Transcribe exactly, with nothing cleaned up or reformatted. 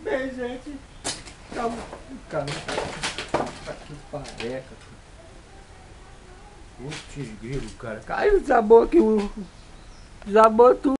Tem gente. Calma, calma. Tá aqui pareca. Putz, grilo, cara. Caiu, desabou aqui o. Desabou tudo.